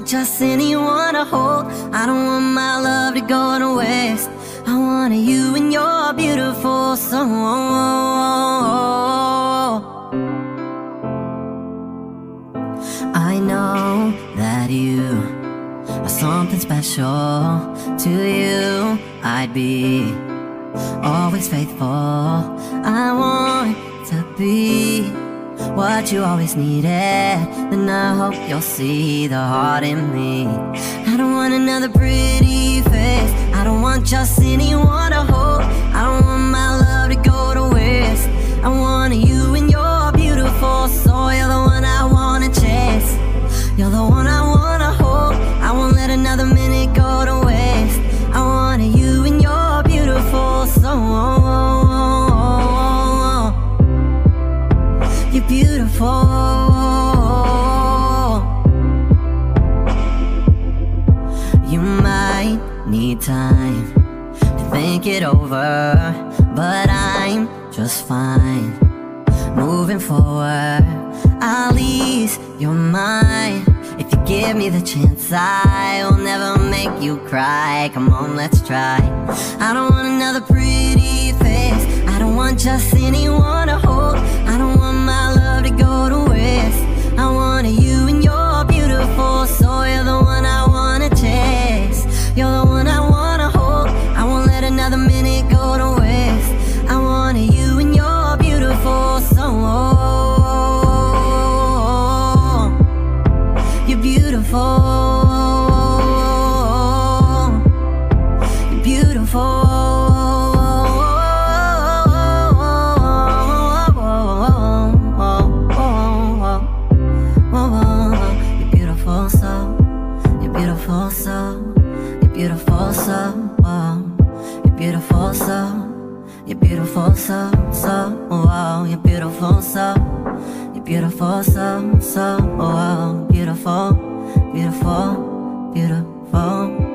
just anyone to hold. I don't want my love to go to waste. I want you and your beautiful soul. I know that you are something special. To you I'd be always faithful. I want to be what you always needed. Then I hope you'll see the heart in me. I don't want another pretty face. I don't want just anyone to hold. I don't want my love to go to waste. I want you and your beautiful soul. You're the one I wanna chase. You're the one I wanna hold. I won't let another minute go to waste. I want you and your beautiful soul. You're beautiful. You might need time to think it over, but I'm just fine moving forward. At least you're mine. If you give me the chance, I'll never make you cry. Come on, let's try. I don't want another pretty face. I don't want just anyone to hold. I don't want my love to go to waste. I want you and your beautiful soul. You're the one I wanna chase. You're the one I wanna hold. I won't let another minute go to waste. I want you and your beautiful soul. You're beautiful. You're beautiful. You're beautiful soul. You're beautiful soul. You're beautiful soul. You're beautiful soul. You're beautiful soul. You're beautiful soul. You're beautiful soul. Beautiful, beautiful, beautiful.